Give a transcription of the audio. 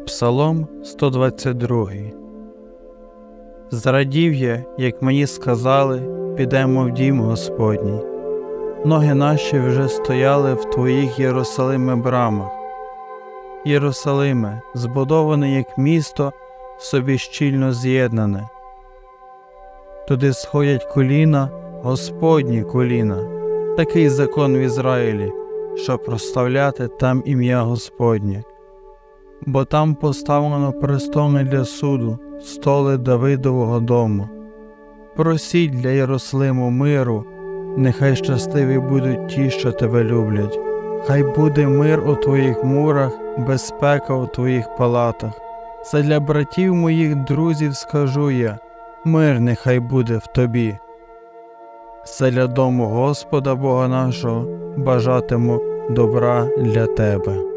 Псалом 122. Зрадів я, як мені сказали, підемо в дім Господній. Ноги наші вже стояли в Твоїх Єрусалиме брамах. Єрусалиме, збудований як місто, в собі щільно з'єднане. Туди сходять коліна, Господні коліна. Такий закон в Ізраїлі, щоб прославляти там ім'я Господнє. Бо там поставлено престоли для суду, столи Давидового дому. Просіть для Єрусалиму миру, нехай щасливі будуть ті, що тебе люблять. Хай буде мир у твоїх мурах, безпека у твоїх палатах. Задля братів моїх друзів скажу я, мир нехай буде в тобі. Задля дому Господа Бога нашого бажатиму добра для тебе.